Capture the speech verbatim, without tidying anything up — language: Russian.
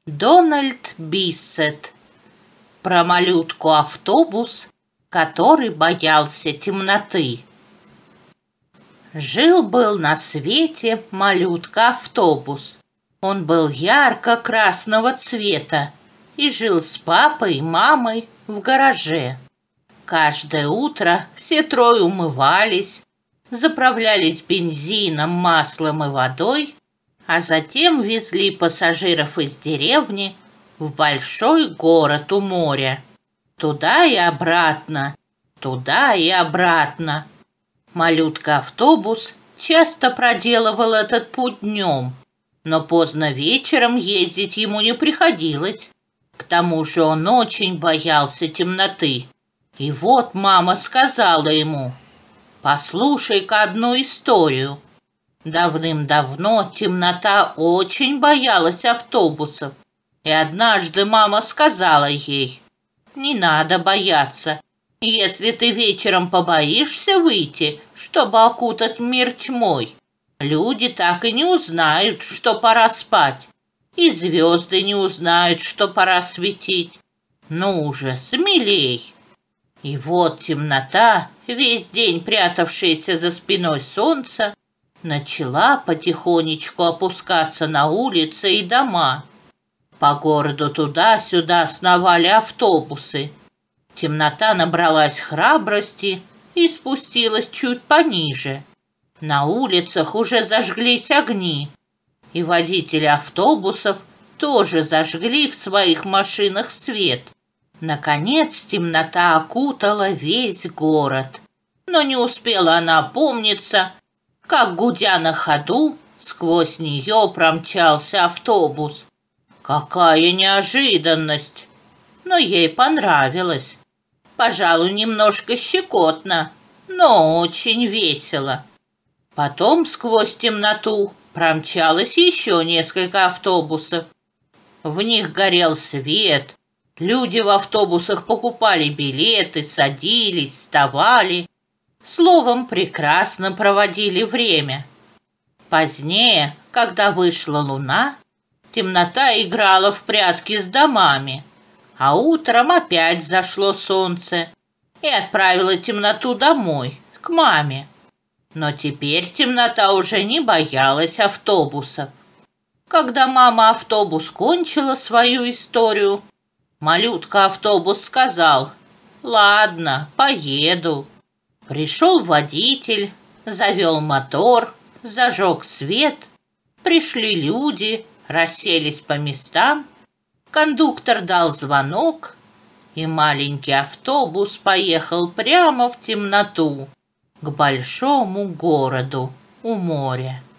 Дональд Биссет. Про малютку-автобус, который боялся темноты. Жил-был на свете малютка-автобус. Он был ярко-красного цвета и жил с папой и мамой в гараже. Каждое утро все трое умывались, заправлялись бензином, маслом и водой, а затем везли пассажиров из деревни в большой город у моря. Туда и обратно, туда и обратно. Малютка-автобус часто проделывал этот путь днем, но поздно вечером ездить ему не приходилось. К тому же он очень боялся темноты. И вот мама сказала ему: «Послушай-ка одну историю. Давным-давно темнота очень боялась автобусов, и однажды мама сказала ей: не надо бояться. Если ты вечером побоишься выйти, чтобы окутать мир тьмой, люди так и не узнают, что пора спать, и звезды не узнают, что пора светить. Ну уже, смелей». И вот темнота, весь день прятавшаяся за спиной солнца, начала потихонечку опускаться на улицы и дома. По городу туда-сюда сновали автобусы. Темнота набралась храбрости и спустилась чуть пониже. На улицах уже зажглись огни, и водители автобусов тоже зажгли в своих машинах свет. Наконец темнота окутала весь город, но не успела она опомниться, как, гудя на ходу, сквозь нее промчался автобус. Какая неожиданность! Но ей понравилось. Пожалуй, немножко щекотно, но очень весело. Потом сквозь темноту промчалось еще несколько автобусов. В них горел свет. Люди в автобусах покупали билеты, садились, вставали. Словом, прекрасно проводили время. Позднее, когда вышла луна, темнота играла в прятки с домами, а утром опять зашло солнце и отправило темноту домой, к маме. Но теперь темнота уже не боялась автобусов. Когда мама-автобус кончила свою историю, малютка-автобус сказал: «Ладно, поеду». Пришел водитель, завел мотор, зажег свет, пришли люди, расселись по местам, кондуктор дал звонок, и маленький автобус поехал прямо в темноту к большому городу у моря.